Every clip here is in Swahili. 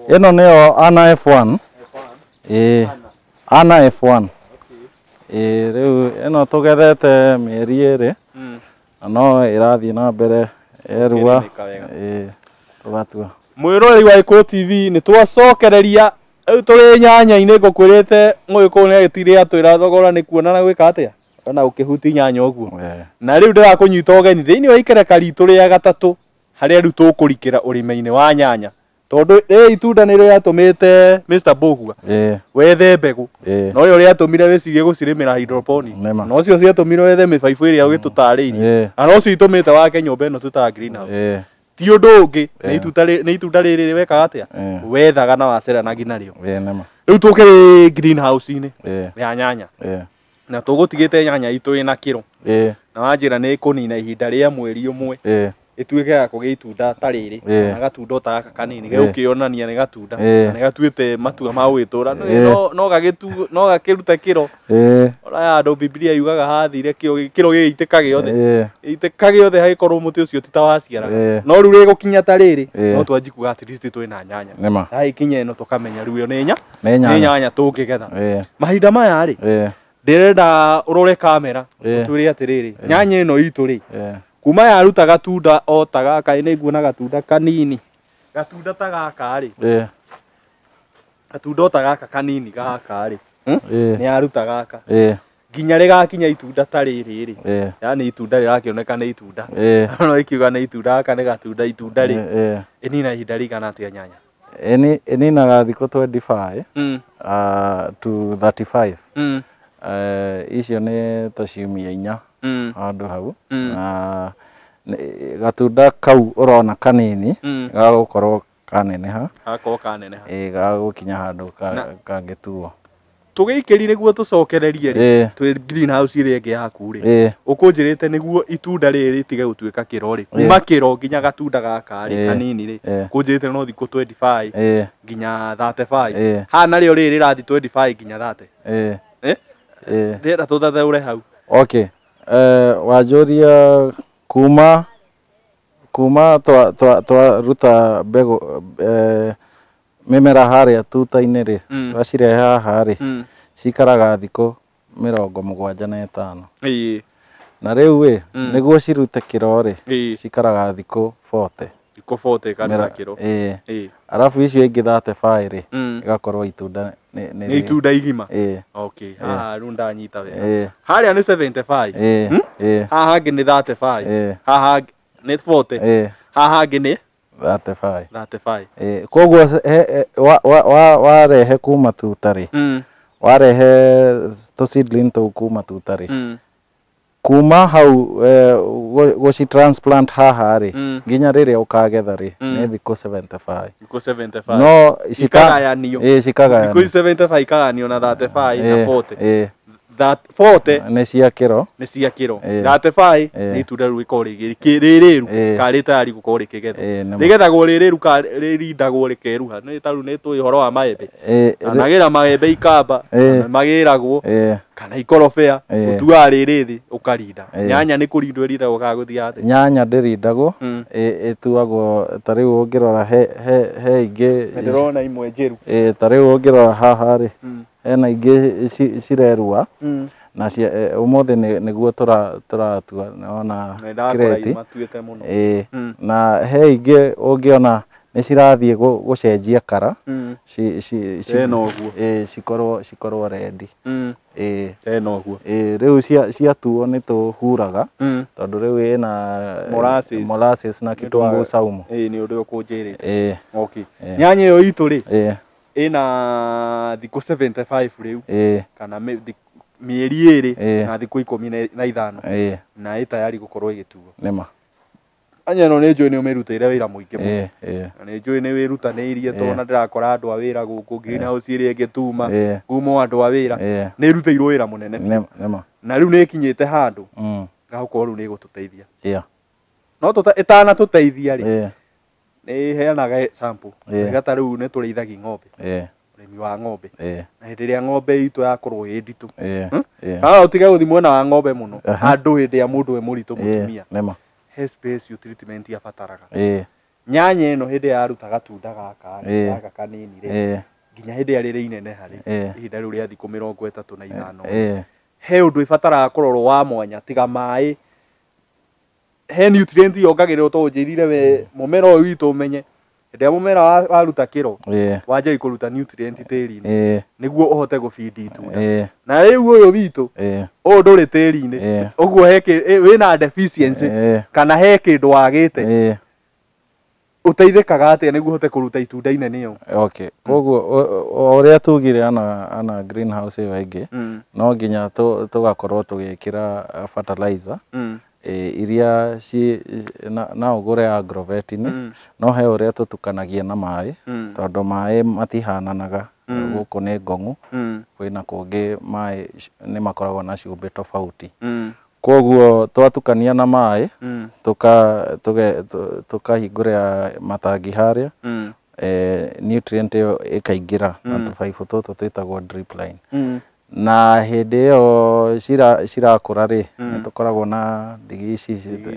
Ĩno nĩyo Ana F1. Ana F1. Rĩu ĩno tũgethete mĩeri ĩrĩ. No ĩrathiĩ na mbere erua. Tũgatua. Mwĩroreri wa Gĩkũyũ TV nĩ twacokereria rĩu tũrĩ nyanya-inĩ ngũkwĩrĩte Mũgĩkũyũ nĩ agĩtire atwĩra thogora nĩ kuona na gwĩka atĩa ona ũkĩhuti nyanya ũguo. Na rĩu ndĩrakũnyita ũgeni thĩinĩ wa ikereka ritũ rĩa gatatũ harĩa rĩu tũkũrikĩra ũrĩmi-inĩ wa nyanya. Tondũ itunda nĩ rĩatũmĩte Mr. Mbũgua wethe mbegũ no rĩo rĩatũmire wĩcirie gũcirĩmĩra hydroponic no cio ciatũmire wethe mĩbaibũ ĩrĩa ũgĩtũtarĩirie na no cio itũmĩte wake nyũmba ĩno tũtaga greenhouse. Ti ũndũ ũngĩ nĩ itunda rĩrĩ wekaga atĩa wethaga na waceranagia narĩo. Rĩu tũkĩrĩ greenhouse-inĩ ya nyanya na tũgũtigĩte nyanya itũ ĩna kĩro na wanjĩra nĩ kũnina ihinda rĩa mweri ũmwe ĩtuĩke ya kũgĩa itunda ta rĩrĩ na gatunda ta gaka kanini gĩgũkĩonania nĩ gatunda na nĩ gatuĩte matua ma gwĩtũra no gakĩrute kĩro. Ũraya andũ Biblia yugaga hathire kĩro gĩgĩitĩka gĩothe hagĩkorwo mũtĩ ũcio ti ta waciaraga no rĩu rĩgũkinya ta rĩrĩ no twanji kuga at least twĩna nyanya yagĩkinya ĩno tũkamenya rĩu ĩyo nĩ nyanya tũngĩgetha. Mahinda maya rĩ ndĩrenda ũrore kamera ũtwĩre atĩrĩrĩ nyanya ĩno itũ rĩ kuma yaruta gatunda o ta gaka nĩ nguona gatunda kanini gatunda ta gaka rĩ gatunda o ta gaka kanini gaka rĩ nĩ yaruta gaka nginya rĩgakinya itunda ta rĩrĩ rĩ yani itunda rĩrakĩoneka nĩ itunda no ikiuga nĩ itunda gaka nĩ gatunda itunda rĩ ĩnina ihinda rĩigana atĩa nyanya? Ĩninaga thikũ 25 to 35. Icio nĩ ta ciumia 4 handũ hau na gatunda kau ũrona kanini gagũkorwo kaneneha gagũkinya handũ kangĩtuo. Tũgĩikĩri nĩguo tũcokererie rĩ twĩ greenhouse ĩrĩa ĩngĩ yaku rĩ ũkũnjĩrĩte nĩguo itunda rĩrĩ rĩtige gũtuĩka kĩro rĩ kuma kĩro nginya gatunda gaka rĩ kanini rĩ ũkũnjĩrĩte no thikũ 25 nginya 35 haha narĩo rĩrĩ rĩrathiĩ 25 nginya 30 ndĩrenda tũthathaũre hau. Wanjũria kuma twaruta mbegũ mĩmera harĩa tuta-inĩ rĩ twacirehe haha rĩ cikaraga thikũ 75 na rĩu rĩ nĩguo cirute kĩro rĩ cikaraga thikũ 40 kana kĩro. Arabu icio ingĩ 35 rĩ igakorwo itunda nĩ itunda igima. Haha rĩu ndanyita wega harĩa nĩ 75 haha hangĩ nĩ 35 haha nĩ 40 haha hangĩ nĩ 35. Koguo warehe kuma tuta rĩ warehe tũseedling tũu kuma tuta rĩ kuma hau gũci transplant haha rĩ nginya rĩrĩa ũkagetha rĩ nĩ thikũ 75. No cikagayanio thikũ 75 ikaganio na 35 na 40 nĩ cia kĩro 35 nĩ itunda rĩu rĩkorwo rĩrĩru kana rĩtayari gũkorwo rĩkĩgethwo. Rĩgethagwo rĩrĩru kana rĩrindagwo rĩkeruha nĩ ta rĩu nĩ tũĩ ũhoro wa maembe anagĩra maembe ikamba magĩragwo kana ikorobea ũtuaga rĩrĩ thĩ ũkarinda. Nyanya nĩ kũrindwo ĩrindagwo kana gũthiaga atĩa? Nyanya ndĩrindagwo ĩtuagwo ta rĩu ũngĩrora he ingĩ ndĩrona imwe njĩru ta rĩu ũngĩrora haha rĩ hena ingĩ cirerua na ũmũthĩ nĩguo tũratua ona kireti na he ingĩ ũngĩona nĩ cirathiĩ gũcenjia kara cikorwo rendi. Rĩu ciatuo nĩ tũhuraga tondũ rĩu ĩna molasses na kitunguu saumu. Nĩ ũndũ ũkũnjĩrĩte. Nyanya ĩyo itũ rĩ ĩna thikũ 75 rĩu kana mĩeri 2 na thikũ 15 na ĩtayari gũkorwo ĩgĩtuo. Nyanya ĩno nĩ njũĩ nĩ ũmĩrutĩire wĩra mũingĩ mũno na nĩ njũĩ nĩ wĩrutanĩirie tondũ ona ndĩrakora andũ a wĩra gũkũ greenhouse ĩrĩa ĩngĩ kuma andũ a wĩra nĩ ĩrutĩirwo wĩra mũnene na rĩu nĩ ĩkinyĩte handũ gagũkorwo rĩu nĩ ĩgũtũteithia no ĩtanatũteithia rĩ nĩ heanaga sample ta rĩu nĩ tũrĩithagia ng'ombe ũrĩmi wa ng'ombe na hĩndĩ ĩrĩa ng'ombe itũ yakorwo ĩ nditũ kana ũtige gũthiĩ mwena wa ng'ombe mũno handũ hĩndĩ ya mũndũ we mũritũ mũtumia he space treatment yabataraga nyanya ĩno hĩndĩ yaruta gatunda gaka kanini rĩ nginya hĩndĩ ya rĩrĩ inene harĩ ihinda rĩu rĩa thikũ 35 he ũndũ ibataraga kũrorwo wa mwanya tiga maĩ he nutrient yongagĩrĩrwo to njĩrire we mũmera ũyũ witũ ũmenye hĩndĩ ya mũmera waruta kĩro wanjia kũruta nutrient tĩri-inĩ nĩguo ũhote gũfeed itunda na rĩu ũyũ witũ ũyũ ndũrĩ tĩri-inĩ ũguo wĩna deficiency kana he kĩndũ wagĩte uteithĩkaga atĩa nĩguo ũhote kũruta itunda inene ĩyo. Okay, koguo ũrĩa tugire ana greenhouse ĩyo ĩngĩ no nginya tũgakorwo tũgĩkĩra fertilizer iria na ũgũre agrovet-inĩ no he ũrĩa tũtukanagia na maĩ tondũ maĩ matihananaga gũkũ nĩ ngong'u kwĩna kũngĩ maĩ nĩ makoragwo na ciũmbe tofauti koguo twatukania na maĩ tukahingũrĩra matangi harĩa nutrient ĩyo ĩkaingĩra na tũbaibũ tũtũ twĩtagwo drip line na hĩndĩ ĩyo cirakũra rĩ nĩ tũkoragwo na ndigi ici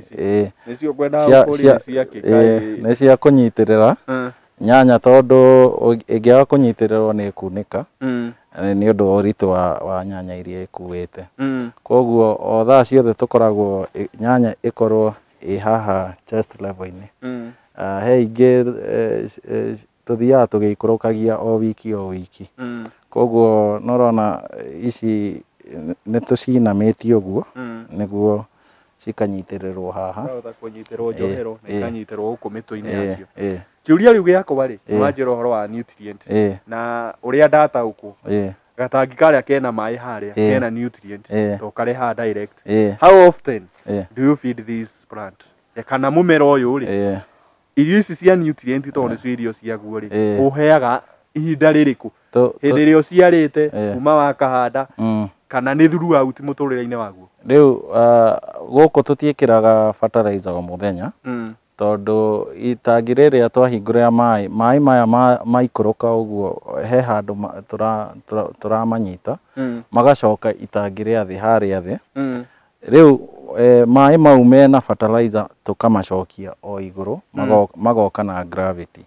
nĩ cia kũnyitĩrĩra nyanya tondũ ĩngĩaga kũnyitĩrĩrwo nĩ ĩkunĩka nĩ ũndũ wa ũritũ wa nyanya iria ĩkuĩte koguo o thaa ciothe tũkoragwo nyanya ĩkorwo ĩ haha chest level-inĩ he ingĩ tũthiaga tũgĩikũrũkagia o wiki koguo norona ici nĩ tũcinamĩtie ũguo nĩguo cikanyitĩrĩrwo haha kũnyitĩrĩrwo njohero na ikanyitĩrĩrwo gũkũ mĩtwe-inĩ yacio kĩũria rĩu gĩakwa rĩ nĩwanjĩra ũhoro wa nutrient na ũrĩa ndataũkwo gatangi karĩa kena maĩ harĩa kena nutrient to kareha direct how often do you feed this plant kana mũmera ũyũ rĩ irio ici cia nutrient tondũ nĩcio irio ciaguo rĩ ũheaga ihinda rĩrĩkũ hĩndĩ ĩrĩa ũciarĩte kuma wakahanda kana nĩ throughout mũtũrĩre-inĩ waguo rĩu gũkũ tũtiĩkĩraga fertilizer o mũthenya tondũ itangi rĩrĩa twahingũrĩra maĩ maya maikũrũka ũguo he handũ tũramanyita magacoka itangi rĩa thĩ harĩa thĩ rĩu maĩ mau mena fertilizer tũkamacokia o igũrũ magoka na gravity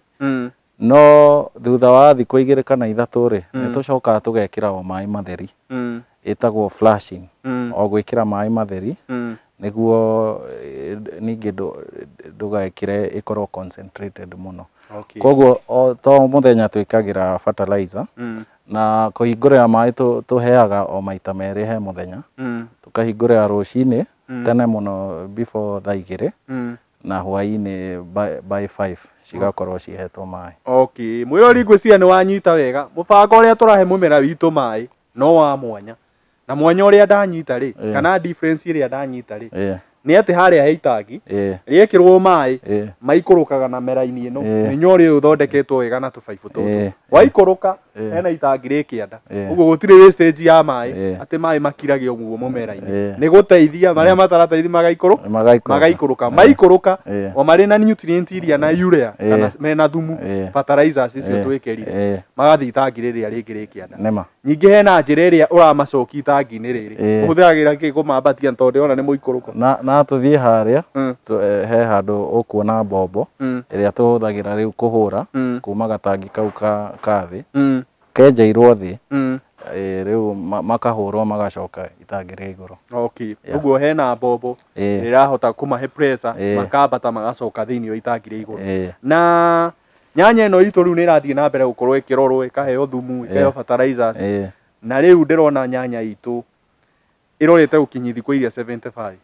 no thutha wa thikũ 2 kana 3 rĩ nĩ tũcokaga tũgekĩra o maĩ matheri ĩtagwo flashing o gwĩkĩra maĩ matheri nĩguo ningĩ ndũgekĩre ĩkorwo concentrated mũno koguo to mũthenya twĩkagĩra fertilizer na kũhingũrĩra maĩ tũheaga o maita merĩ he mũthenya tũkahingũrĩra rũcinĩ tene mũno before thaa 2 na hwaĩ-inĩ by 5 cigakorwo cihetwo maĩ. Okay, mwĩrori ngwĩciria nĩ wanyita wega mũbango ũrĩa tũrahe mũmera witũ maĩ no wa mwanya na mwanya ũrĩa ndanyita rĩ kana difference ĩrĩa ndanyita rĩ nĩ atĩ harĩa he itangi rĩekĩrwo maĩ maikũrũkaga na mera-inĩ ĩno mĩnyore ũyũ ũthondeketwo wega na tũbaibũ tũtũ waikũrũka hena itangi rĩkĩanda ũguo gũtirĩ wastage ya maĩ atĩ maĩ makiragio ũguo mũmera-inĩ nĩ gũteithia marĩa matarateithia magaikũrũka maikũrũka o marĩ na nutrient iria na urea kana mena thumu fertilizers icio twĩkĩrire magathiĩ itangi rĩrĩa rĩngĩ rĩkĩanda ningĩ hena njĩra ĩrĩa ũramacokia itangi-inĩ rĩrĩ ũhũthagĩra kĩ kũmambatia tondũ ndĩrona nĩ mũikũrũko na tũthiĩ harĩa he handũ ũkuona mbombo ĩrĩa tũhũthagĩra rĩu kũhũra kuma gatangi kau ka thĩ kenjeirwo thĩ rĩu makahũrwo magacoka itangi rĩa igũrũ. Okay, ũguo hena mbombo ĩrahota kũmahe pressure makambata magacoka thĩinĩ wa itangi rĩa igũrũ na nyanya ĩno itũ rĩu nĩ ĩrathiĩ na mbere gũkorwo ĩkĩrorwo ĩkaheo thumu ĩkaheo fertilizers na rĩu ndĩrona nyanya itũ ĩrorete gũkinyia thikũ iria 75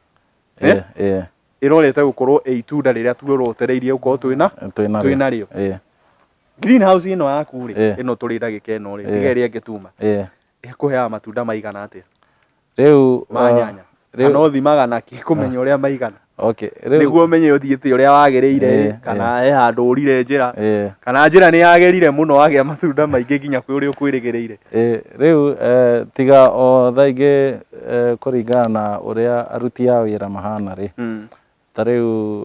ĩrorete gũkorwo ĩ itunda rĩrĩa tuorotereirie gũkorwo twĩna rĩo greenhouse ĩno yaku rĩ ĩno tũrĩ ndagĩka ĩno rĩ tiga ĩrĩa ĩngĩ tuma ĩkũheaga matunda maigana atĩa rĩu ma nyanya kana ũthimaga nakĩ kũmenya ũrĩa maigana nĩguo ũmenye ũthiĩte ũrĩa wagĩrĩire kana he handũ ũrire njĩra kana njĩra nĩ yagerire mũno wagĩa matunda maingĩ nginya kwĩ ũrĩa ũkwĩrĩgĩrĩire rĩu tiga o thaa ingĩ kũringana na ũrĩa aruti a wĩra mahana rĩ ta rĩu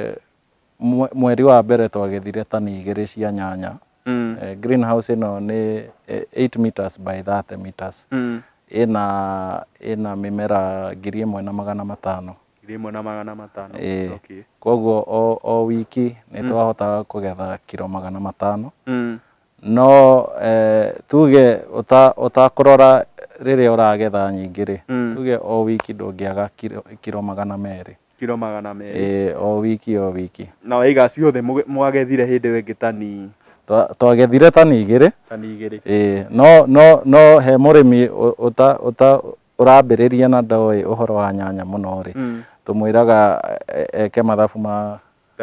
mweri wa mbere twagethire tani 2 cia nyanya greenhouse ĩno nĩ 8 meters by 30 meters ĩna mĩmera 1,500 1,500. Okay. Koguo o wiki nĩ twahotaga kũgetha kilo 500. No tuge ũtakũrora rĩrĩa ũragetha nyingĩ rĩ, tuge o wiki ndũngĩaga kilo 200. Kilo 200. O wiki. Na waiga ciothe mwagethire hĩndĩ ĩngĩ tani? Twagethire tani 2. Tani 2. No he mũrĩmi ũrambĩrĩria na ndoĩ ũhoro wa nyanya mũno rĩ, tũmwĩraga eke mathabu ma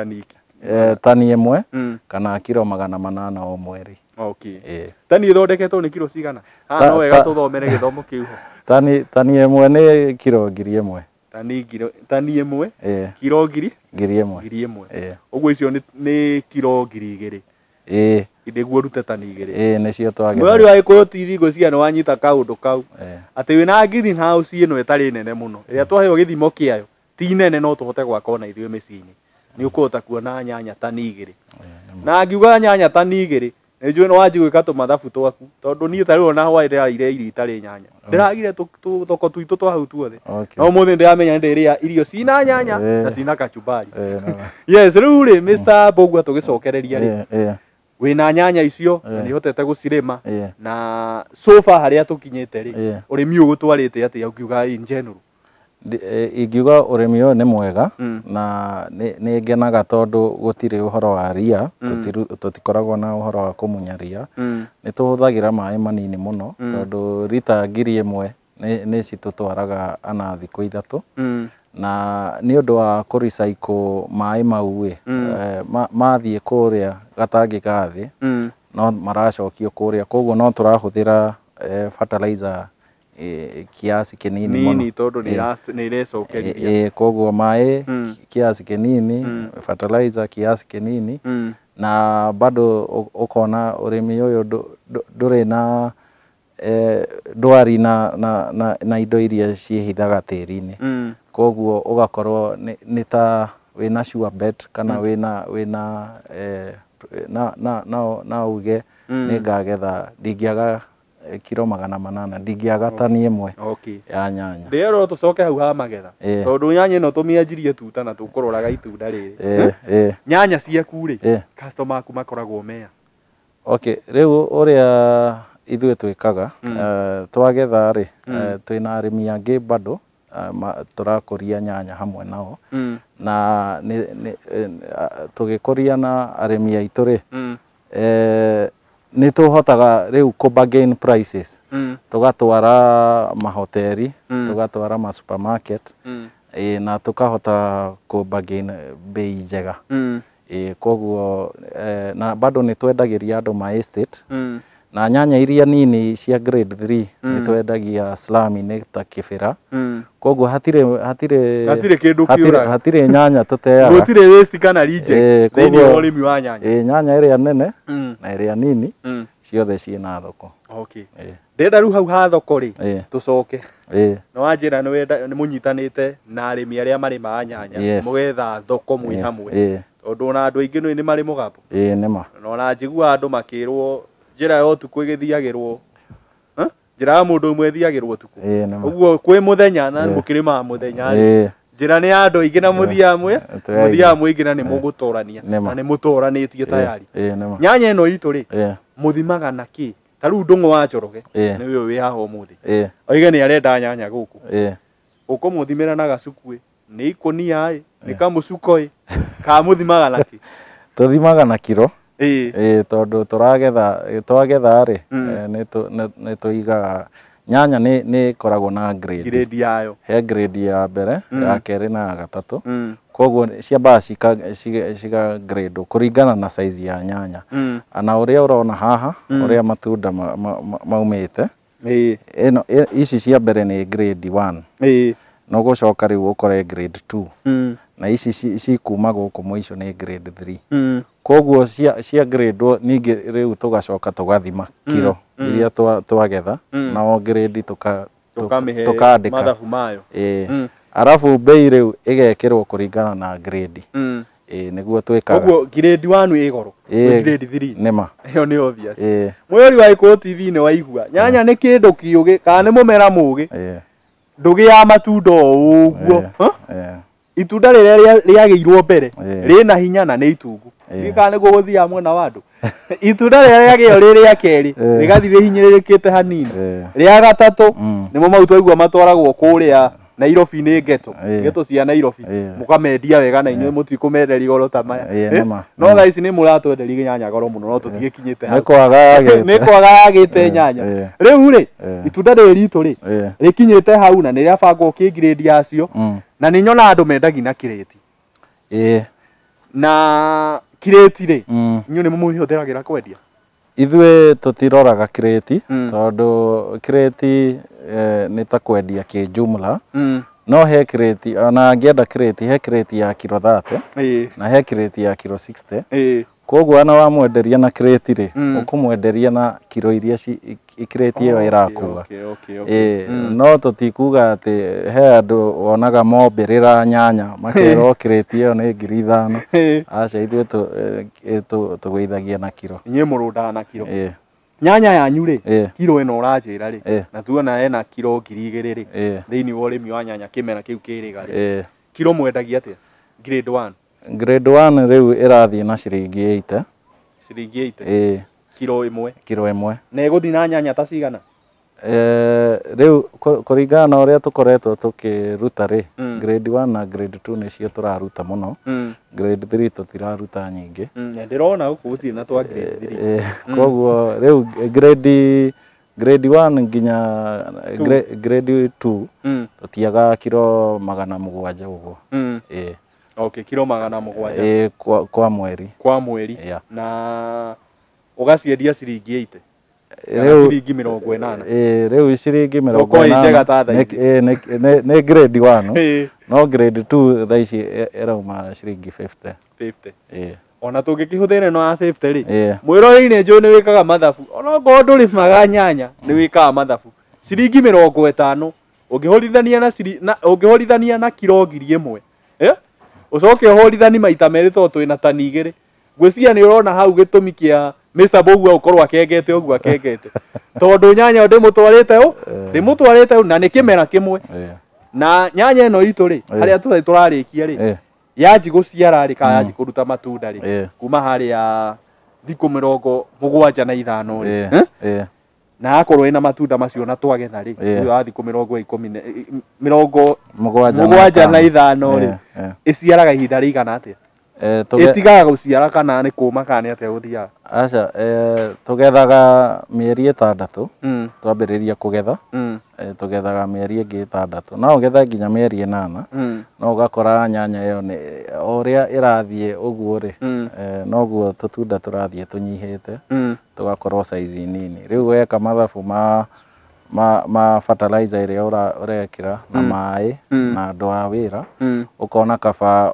tani 1 kana kilo 800 o mweri. Okay. Tani ĩthondeketwo nĩ kilo cigana? No wega tũthomere gĩthomo kĩu ho. Tani 1 nĩ kilo 1000. Tani 1 kilo 1000. Ũguo icio nĩ kilo 2000. Nĩguo rute tani 2. Nĩcio twagetha. Mweri wa Gĩkũyũ TV ngwĩciria nĩ wanyita kaũndũ kau. Atĩ wĩna greenhouse ĩno ĩtarĩ nene mũno, ĩrĩa twaheo gĩthimo kĩayo ti nene, no tũhote gwaka ona ithuĩ mĩciĩ-inĩ. Nĩ ũkũhota kuona nyanya tani 2. Na ngiuga nyanya tani 2, nĩnjũĩ nĩ wanji gwĩka tũmathabu twaku, tondũ niĩ tarĩ ona hwaĩ ndĩrarire irio itarĩ nyanya. Ndĩragire thoko tuitũ twa hau tuothe. No ũmũthĩ ndĩramenya ndĩrĩa irio cina nyanya na cina kachumbari. Yes, rĩu rĩ Mr. Mbũgua tũgĩcokereria rĩ, wĩna nyanya icio na nĩ hotete gũcirĩma, na so far harĩa tũkinyĩte rĩ, ũrĩmi ũyũ gũtwarĩte atĩa ũkiuga in general? Ingiuga ũrĩmi ũyũ nĩ mwega na nĩ ngenaga tondũ gũtirĩ ũhoro wa ria, tũtikoragwo na ũhoro wa kũmunya ria. Nĩ tũhũthagĩra maĩ manini mũno tondũ rita 1000 nĩ citũtwaraga ana thikũ 3, na nĩ ũndũ wa kũrecycle maĩ mau mathiĩ kũrĩa gatangi ga thĩ, no maracokio kũrĩa, koguo no tũrahũthĩra fertilizer kiasi kinini mũno tondũ nĩ irecokeria. Koguo maĩ kiasi kinini, fertilizer kiasi kinini, na bado ũkona ũrĩmi ũyũ ndũrĩ na ndwari na indo iria ciĩhithaga tĩri-inĩ. Koguo ũgakorwo nĩ ta wĩna sure bet kana wĩna na uge nĩ ngagetha ndingĩaga kilo 800, ndingĩaga tani 1 ya nyanya. Rĩrĩa tũcoke hau ha magetha, tondũ nyanya ĩno tũmĩanjirie tuta na tũkũroraga itunda rĩrĩ. Nyanya ciaku rĩ, customer aku makoragwo mea? Okay, rĩu ũrĩa ithuĩ twĩkaga, twagetha rĩ, twĩna arĩmi angĩ bado tũrakũria nyanya hamwe nao, na tũgĩkũria na arĩmi aitũ rĩ, nĩ tũhotaga rĩu bargain prices, tũgatwara mahoteri, tũgatwara ma supermarket, na tũkahota bargain bei njega. Koguo na bado nĩ twendagĩria andũ ma estate, na nyanya iria nini cia grade 3 nĩ twendagia slum-inĩ ta Kĩbĩra. Koguo hatirĩ nyanya tũteaga, gũtirĩ waste kana reject thĩinĩ wa ũrĩmi wa nyanya. Nyanya ĩrĩa nene na ĩrĩa nini ciothe ciĩna thoko. Okay. Ndĩrenda rĩu hau ha thoko rĩ, tũcoke. Nĩ wanjĩra nĩ mũnyitanĩte na arĩmi arĩa marĩmaga nyanya, mũgetha thoko mwĩ hamwe, tondũ ona andũ aingĩ nĩ marĩ mũgambo. Nĩma. Na ona njiguaga andũ makĩrwo njĩra ya ũtukũ ĩgĩthiagĩrwo, njĩra ya mũndũ ũmwe ĩthiagĩrwo ũtukũ. Ũguo kwĩ mũthenya na mũkĩrĩmaga mũthenya rĩ, njĩra nĩ ya andũ aingĩ na mũthiaga mũingĩ na nĩ mũgũtorania na nĩ mũtoranĩtie tayari. Nyanya ĩno itũ rĩ, mũthimaga na kĩ? Ta rĩu Ndũng'ũ wa Njoroge nĩ ũyũ wĩ haha ũmũthĩ, oige nĩ arenda nyanya gũkũ, ũkũmũthimĩra na gacuku, nĩ ikũnia, nĩ kamũcuko, kamũthimaga na kĩ? Tũthimaga na kiro. Tondũ twagetha rĩ, nĩ tũigaga nyanya nĩ ĩkoragwo na grade yayo. He grade ya mbere, ya kerĩ na ya gatatũ. Koguo ciambaga ciga grade kũringana na size ya nyanya. Na ũrĩa ũrona haha, ũrĩa matunda maumĩte, ici cia mbere nĩ grade 1, no gũcoka rĩu ũkore grade 2, na ici cikuma gũkũ mũico nĩ grade 3. Koguo cia grade ningĩ rĩu tũgacoka tũgathima kilo iria twagetha, na o grade tũkandĩka mathabu mayo. Arabu bei rĩu ĩgekĩrwo kũringana na grade. Nĩguo twĩkaga. Koguo grade 1 ĩ goro, grade 3 nĩma. Ĩyo nĩ obvious. Mweri wa Gĩkũyũ TV nĩ waigua nyanya nĩ kĩndũ kĩũgĩ kana nĩ mũmera mũgĩ, ndũgĩaga matunda ũguo. itunda rĩrĩa rĩagĩirwo mbere rĩna hinya na nĩ itungu gĩka nĩguo gũthia mwena wa andũ itunda rĩrĩa rĩagĩyo rĩrĩa kerĩ rĩgathi rĩhinyĩrĩrĩkĩte hanini rĩa gatatũ nĩmo mau twaigua matwaragwo kũrĩa Nairobi nĩ geto cia Nairobi mũkamendia wega na inyuĩ mũtikũmenderia goro ta maya no thaa ici nĩ mũratwenderia nyanya goro mũno no tũtigĩkinyĩte hau nĩ kwaga yagĩte nyanya rĩu rĩ itunda rĩrĩ ritũ rĩ rĩkinyĩte hau na nĩ rĩabangwo kĩ-grade yacio na nĩ nyona andũ mendagia na kireti na kireti rĩ inyuĩ nĩ mũmĩhũthĩragĩra kwendia ithuĩ tũtiroraga kireti tondũ kireti nĩ ta kwendia kĩ jumla no he kireti ona angĩenda kireti he kireti ya kilo 30 na he kireti ya kilo 60 koguo ana wamwenderia na kireti rĩ ũkũmwenderia na kilo iria kireti ĩyo ĩrakua no tũtikuga atĩ he andũ wonaga mombĩrĩra nyanya makerwo kireti ĩyo nĩ 5,000 aca ithuĩ tũgũithagia na kilo inyuĩ mũrũndaga na kilo nyanya yanyu rĩ kilo ĩno ũranjĩra rĩ na tuona ena kilo 2,000 rĩ thĩinĩ wa ũrĩmi wa nyanya kĩmera kĩu kĩrĩga rĩ kilo mwendagia atĩa grade 1 grade 1 rĩu ĩrathiĩ na ciringi 80 ciringi 80 kilo ĩmwe na ĩgũthiĩ na nyanya ta cigana rĩu kũringana na ũrĩa tũkoretwo tũkĩruta rĩ grade 1 na grade 2 nĩcio tũraruta mũno grade 3 tũtiraruta nyingĩ ndĩrona gũkũ gũtirĩ na twa grade 3 koguo rĩu grade 1 nginya grade 2 tũtiaga kilo 700 ũguo okay kilo 700 kwa mweri na ũgaciendia ciringi 80 ciringi 80 rĩu ciringi 80 nĩ grade 1 no grade 2 thaa ici ĩrauma ciringi 50 ona tũngĩkĩhũthĩra ĩno ya 50 rĩ mwĩrorei-inĩ njũĩ nĩ wĩkaga mathabu ona okorwo ndũrĩmaga nyanya nĩ wĩkaga mathabu ciringi 50 ũngĩhorithania na kilo 1,000 ucoke ũhorithani maita merĩ tondũ twĩna tani 2 ngwĩciria nĩ ũrona hau gĩtũmi kĩa Mr. Bogu gũkorwo akengete ũguo akengete tondũ nyanya ndĩmũtwarĩte na nĩ kĩmera kĩmwe na nyanya ĩno itũ rĩ harĩa tũrarĩkia rĩ yanji gũciara rĩ kana yanji kũruta matunda rĩ kuma harĩa thikũ 75 rĩ na akorwo ina matunda macio na twagetha rĩ thutha wa thikũ 75 rĩ ĩciaraga ihinda rĩigana atĩa ĩtigaga gũciara kana nĩ kũma kana atĩa gũthiaga aca tũgethaga mĩeri 6 twambĩrĩria kũgetha tũgethaga mĩeri ĩngĩ 6 no ũgetha nginya mĩeri 8 no ũgakora nyanya ĩyo nĩ ũrĩa ĩrathiĩ ũguo rĩ noguo tũtunda tũrathiĩ tũnyihĩte tũgakorwo size nini rĩu weka mathabu ma fertilizer ĩrĩa ũrekĩra na maĩ na andũ a wĩra ũkona kaba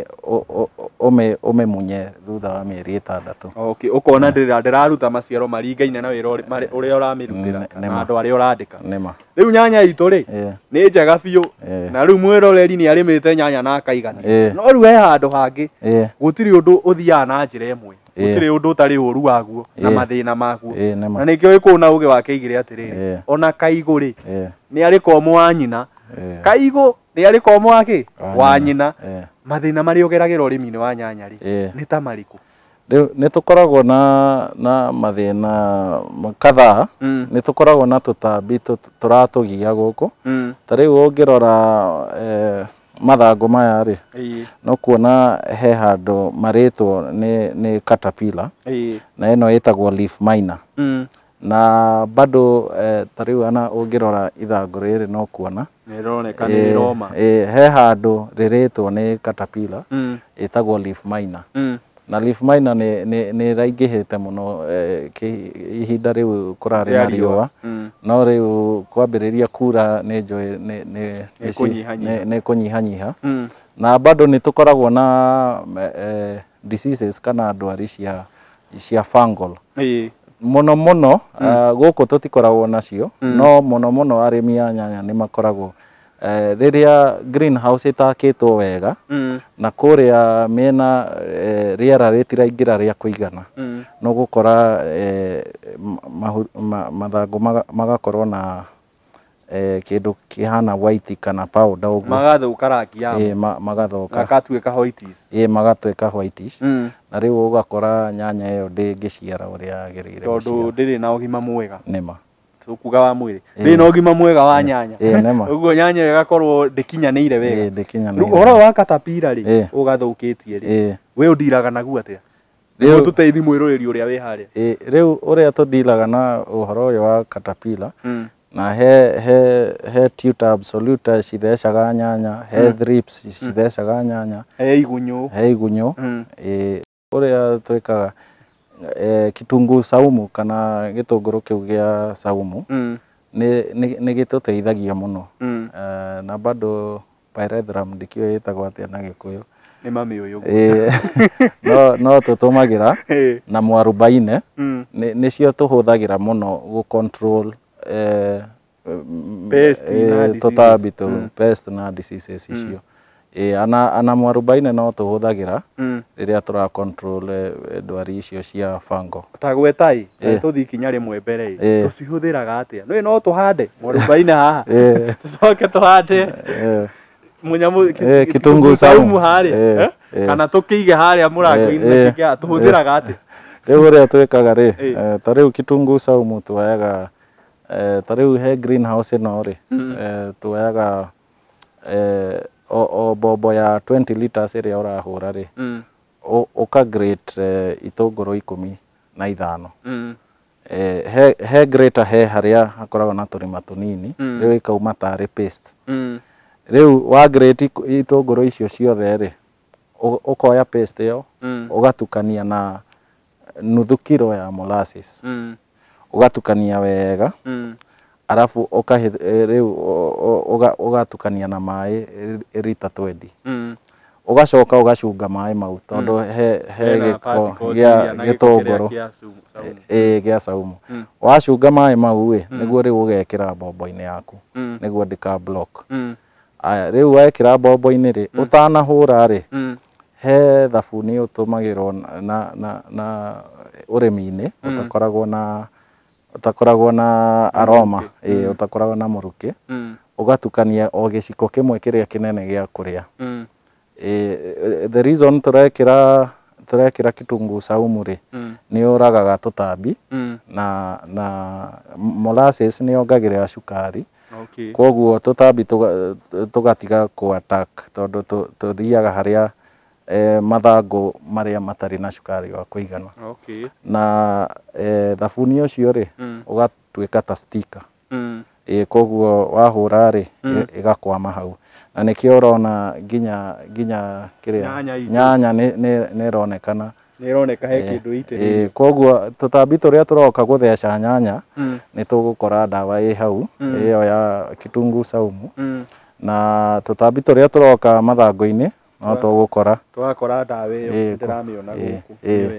ũmĩmunye thutha wa mĩeri 6 ũkona ndĩraruta maciaro maringaine na wĩra ũrĩa ũramĩrutĩra na andũ arĩa ũrandĩka rĩu nyanya itũ rĩ nĩ njega biũ na rĩu mwĩroreri nĩ arĩmĩte nyanya na akaigania no rĩu he handũ hangĩ gũtirĩ ũndũ ũthiaga na njĩra ĩmwe gũtirĩ ũndũ ũtarĩ ũru waguo na mathĩna maguo na nĩkĩo ĩkũũ na ũgĩ wake igĩrĩ atĩrĩrĩ ona kaigũ rĩ nĩ arĩ komũ wa nyina kaigũ nĩ arĩ komũ wake wa nyina mathĩna marĩa ũgeragĩra ũrĩmi-inĩ wa nyanya rĩ nĩ ta marĩkũ rĩu nĩ tũkoragwo na mathĩna kadhaa nĩ tũkoragwo na tũtambi tũratũgia gũkũ ta rĩu ũngĩrora mathangũ maya rĩ no kuona he handũ marĩtwo nĩ caterpillar na ĩno ĩtagwo leaf miner na bado ta rĩu ana ũngĩrora ithangũ rĩrĩ no kuona nĩroneka nĩ roma he handũ rĩrĩtwo nĩ caterpillar ĩtagwo leaf miner na leaf miner nĩ raingĩhĩte mũno ihinda rĩu kũrarĩ na riũa no rĩu kwambĩrĩria kura nĩ njũĩ nĩ kũnyihanyiha na bado nĩ tũkoragwo na diseases kana ndwari cia fungal mũno gũkũ tũtikoragwo nacio no mũno arĩmi a nyanya nĩ makoragwo rĩrĩa greenhouse ĩtakĩtwo wega na kũrĩa mĩena rĩera rĩtiraingĩra rĩa kũigana no gũkora mathangũ magakorwo na kindu kihana white kana powder uguo magathuka rangi yamo magathuka magatuika whitish magatuika whitish na riu ugakora nyanya iyo ndingiciara uria yagirire tondu ndiri na ugima mwega nima tukuga wa mwiri ndi na ugima mwega wa nyanya uguo nyanya igakorwo ndikinyanire wega ndikinyanire uhoro wa caterpillar ri ugathukitie ri we undiraga naguo atia riu tuteithi mwiruriri uria wi haria riu uria tudilaga na uhoro uyu wa caterpillar na he tuta absolute cithecaga nyanya he thrips cithecaga nyanya he igunyu uria twikaga kitunguu saumu kana gitunguru kiu gia saumu ni gituteithagia muno na bado pyrethrum ndikio yitagwo atia na Gikuyu ni mami uyu no tutumagira na mwarubaine nicio tuhuthagira muno gu control tutambi pest na diseases icio ana mwarubaine no tuhuthagira riria tura control ndwari icio cia fungal tagwetai tuthi kinya rimwe mbere tucihuthiraga atia no tuhande mwarubaine haha tucoke tuhande munyamu kitunguu saumu haria kana tukige haria murango-ini tuhuthiraga atia riu uria twikaga ri ta riu kitunguu saumu tuoyaga ta riu he greenhouse no ri tuoyaga o bobo ya 20 liters iria urahura ri uka grate itunguru 15 he grater he haria hakoragwo na turima tunini riu ikauma tari paste riu wa grate itunguru icio ciothe ri ukoya paste iyo ugatukania na nuthu kilo ya molasses ugatukania wega alafu riu ugatukania na mai lita 20 ugacoka ugacunga mai mau tondu he giko gia gitunguru gia saumu wacunga mai mau niguo riu ugekira mbombo-ini yaku niguo ndika block aya riu wekira mbombo-ini ri utanahura ri he thabuni utumagirwo na urimi-ini utakoragwo na aroma utakoragwo na muruki ugatukania o giciko kimwe kiria kinene gia kuria the reason turekira kitunguu saumu ri ni uragaga tutambi na molasses ni ongagirira cukari koguo tutambi tugatiga ku attack tondu tuthiaga haria mathangu maria matari na cukari wa kuigana na thabuni ucio ri ugatuika ta sticker koguo wahura ri igakwama hau na nikio urona nginya kiria nyanya ni ironekana he kindu ite koguo tutambi turia turoka gutheca nyanya ni tugukora dawa i hau iyo ya kitunguu saumu na tutambi turia turoka mathangu-ini no tugukora dawa iyo ndiramiona guku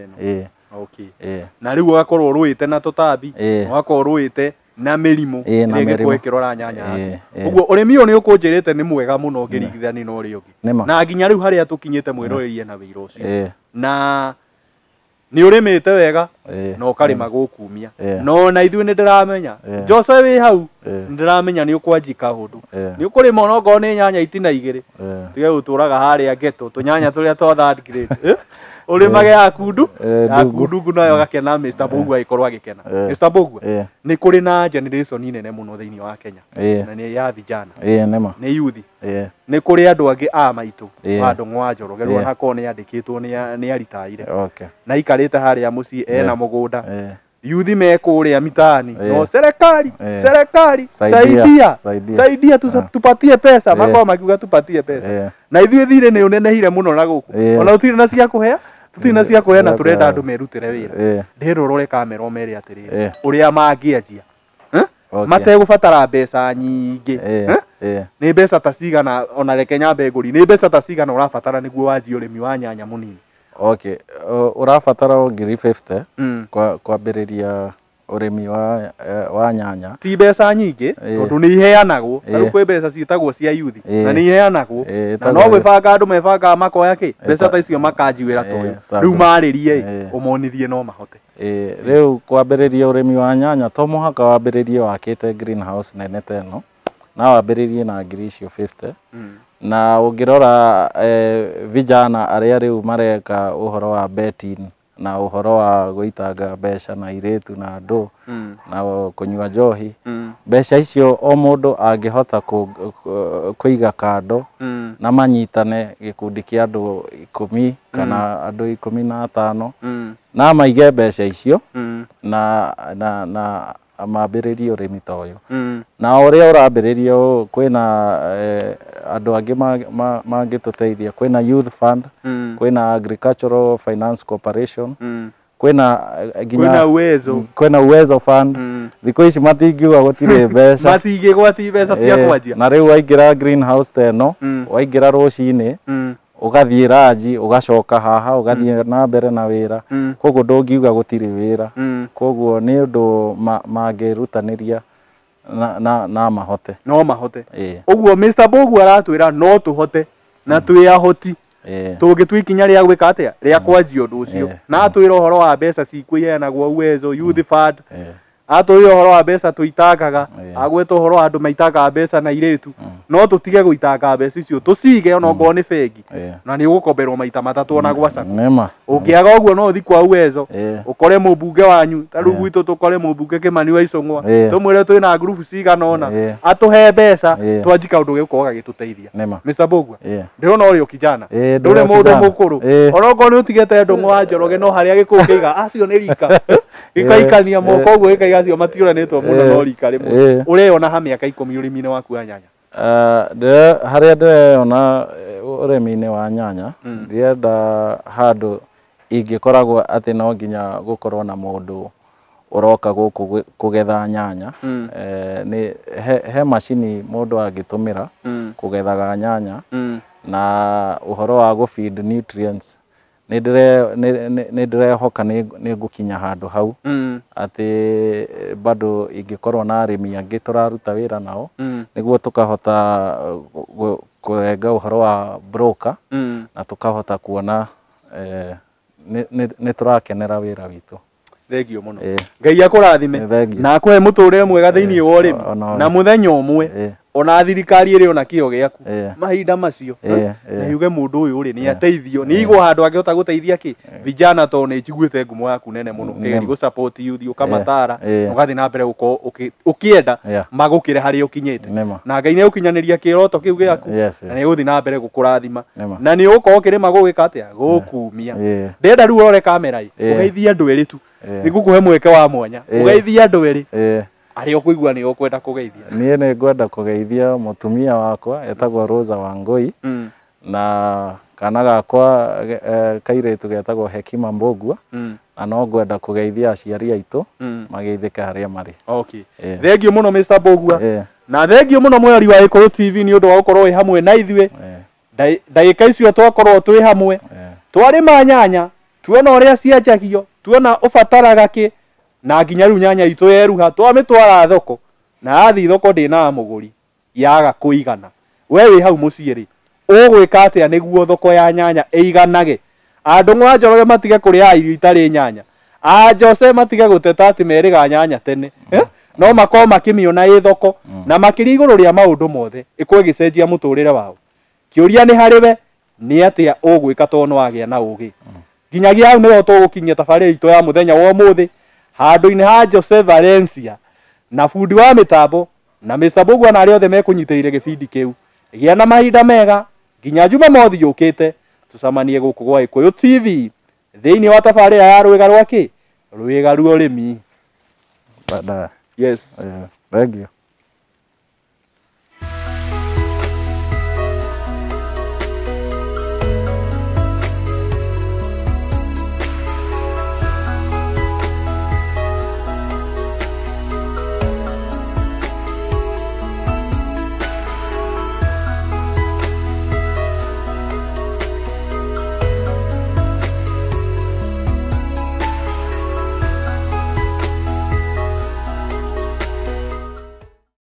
na riu ugakorwo uruite na tutambi ugakorwo uruite na mirimu iria gwikirora nyanya uguo urimi uyu ni ukunjirite ni mwega muno ngirigithania na uria ungi na nginya riu haria tukinyite mwiroririe na wira ucio na ni urimite wega na ukarima gukumia no na ithui ni ndiramenya Jose wi hau ndiramenya ni ukwanjika hundu ni ukurima no ngo ni nyanya itina igiri tige guturaga haria geto tunyanya turia twa third grade urimage ya kundu nayo gakena Mr. Bogwa ikorwa gikena Mr. Bogwa ni kuri na generation nene muno thiini wa Kenya na ni ya vijana ni youth ni kuri andu angi a maitu andu ngwanjoro gerwa hako ni andikitwo ni aritaire na ikarite haria muci ena mugunda youth me kuria mitani no serikali saidia tupatie pesa makao makiuga tupatie pesa na ithuĩ thire ni unenehire muno na guku ona utire na cia kuhea tutina cia kuhena turenda andu merutire wira ndirorore kamera omere atiriri uria mangianjia mategubatara mbeca nyingi ni mbeca ta cigana ona reke nyambe nguri ni mbeca ta cigana urabatara niguo wanjie urimi wa nyanya munini urabatara ngiri 50 kwambiriria urimi wa nyanya ti mbeca nyingi tondu ni iheanagwo riu kwi mbeca ciitagwo cia youth na ni iheanagwo na no gwibanga andu mebanga makoya ki mbeca ta icio makanjiwira toyo riu maririe umonithie no mahote riu kwambiriria urimi wa nyanya to muhaka wambiririe wakite greenhouse nene teno na wambĩrĩrie na ngiri icio 50 na ũngĩrora vijana arĩa rĩu mareka ũhoro wa betting na ũhoro wa gũitanga mbeca na irĩtu na andũ na kũnyua njohi mbeca icio o mũndũ angĩhota kũiga kando na manyitane gĩkundi kĩa andũ 10 kana andũ 15 na maige mbeca icio na mambĩrĩrie ũrĩmi ta ũyũ na ũrĩa ũrambĩrĩrio kwĩna andũ angĩ mangĩtũteithia kwĩna youth fund kwĩna agricultural finance corporation kwĩna uwezo fund thikũ ici matingiuga gũtirĩ mbeca matingĩgwati mbeca cia kwanjia na rĩu waingĩra greenhouse ta ĩno waingĩra rũcinĩ ugathiĩ ranji ugacoka haha ugathiĩ na mbere na wĩra koguo ndũngiuga gũtirĩ wĩra koguo nĩ ũndũ mangĩrutanĩria na mahote no mahote ũguo Mr. Mbũgua aratwĩra no tũhote na twĩ ahoti tũngĩtua ikinya rĩa gwĩka atĩa rĩa kwanjia ũndũ ũcio na atwĩra ũhoro wa mbeca cikũiheanagwo uwezo youth fund atwĩra ũhoro wa mbeca tũitangaga agwĩta ũhoro wa andũ maitanga mbeca na irĩtu no tũtige gũitanga mbeca icio tũcige ona ngorwo nĩ bengi na nĩ ũgũkomberwo maita 3 ona gwa SACCO ũngĩaga ũguo no ũthi kwa uwezo ũkore mũmbunge wanyu ta rĩu gwitũ tũkore mũmbunge Kĩmani wa Icũng'wa tũmwĩre twĩna group cigana ona atũhe mbeca twanji kaũndũ gĩũko gagĩtũteithia Mr. Mbũgua ndĩrona ũrĩ kijana ndũrĩ mũndũ mũkũrũ ona ngorwo nĩ ũtigĩte ndũng'ũ wa Njoroge no harĩa gĩkũũ kĩiga acio nĩ rika gĩkaikania moko ũguo gĩkaiga acio matiũranĩtwo mũno no rika rĩmwe ũreyona ha mĩaka 10 ũrĩmi-inĩ waku wa nyanya harĩa ndĩreyona ũrĩmi-inĩ wa nyanya ndĩrenda handũ ingĩkoragwo atĩ no nginya gũkorwo na mũndũ ũroka gũkũ kũgetha nyanya he macini mũndũ angĩtũmĩra kũgethaga nyanya na ũhoro wa gũ-feed nutrients nĩ ndĩrehoka nĩ ngũkinya handũ hau atĩ bado ingĩkorwo na arĩmi angĩ tũraruta wĩra nao nĩguo tũkahota kũrenga ũhoro wa broker na tũkahota kuona nĩ tũrakenera wĩra witũ. Thengio mũno Ngai akũrathime na akũhe mũtũrĩre mwega thĩinĩ wa ũrĩmi na mũthenya ũmwe ona thirikari ĩrĩ ona kĩo gĩaku mahinda macio na yuge mũndũ ũyũ ũrĩ nĩ ateithio nĩ igwa handũ angĩhota gũteithia kĩ vijana to nĩ njiguĩte ngumo yaku nene mũno kĩgeri gũ support youth ũkamatara ũgathiĩ na mbere ũkĩenda magũkĩre harĩa ũkinyĩte na Ngai nĩ ũkinyanĩria kĩroto kĩu gĩaku na nĩ ũgũthiĩ na mbere gũkũrathima na nĩ ũgũkorwo ũkĩrĩma gũgĩka atĩa gũkumia ndĩrenda rĩu ũrore kamera ũgeithie andũ erĩ tu nĩngũkũhe mweke wa mwanya ũgeithie andũ erĩ arĩa ũkũigua nĩ ũkwenda kũgeithia niĩ nĩ ngwenda kũgeithia mũtumia wakwa etagwo Rosa Wangui na kana gakwa kairĩtu getagwo Hekima Mbũgua na no ngwenda kũgeithia aciari aitũ mageithĩke harĩa marĩ. Thengio mũno Mr. Mbũgua na thengio mũno mweri wa Gĩkũyũ TV nĩ ũndũ wa gũkorwo wĩ hamwe na ithuĩ ndagĩka icio twakorwo twĩ hamwe twarĩma nyanya tuona ũrĩa cianjagio tuona ũbataraga kĩ na nginya rĩu nyanya itũ yeruha twamĩtwara thoko na athi thoko ndĩna mũgũri yaga kũigana we wĩ hau mũciĩ rĩ ũgwĩka atĩa nĩguo thoko ya nyanya ĩiganage andũ a Njoroge matige kũrĩa irio itarĩ nyanya Jose matige gũteta atĩ merĩga nyanya tene no makorwo makĩmĩona ĩ thoko na makĩria igũrũ rĩa maũndũ mothe ĩkorwo ĩgĩcenjia mũtũrĩre wao kĩũria nĩ harĩ we nĩ atĩa ũgwĩka tondũ nĩ wagĩa na ũgĩ nginyagia hau nĩho tũgũkinyia tabarĩra itũ ya mũthenya wa ũmũthĩ handũ-inĩ ha Jose Valencia na fundi wa mĩtambo na Mr. Mbũgua na arĩa othe mekũnyitĩrĩire gĩbindi kĩu gĩa na mahinda mega nginya Jumamothi yũkĩte tũcemanie gũkũ gwa Gĩkũyũ TV thĩinĩ wa tabarĩra ya rwĩga rwa kĩ rwĩga rwa ũrĩmi. Yes. Thank you.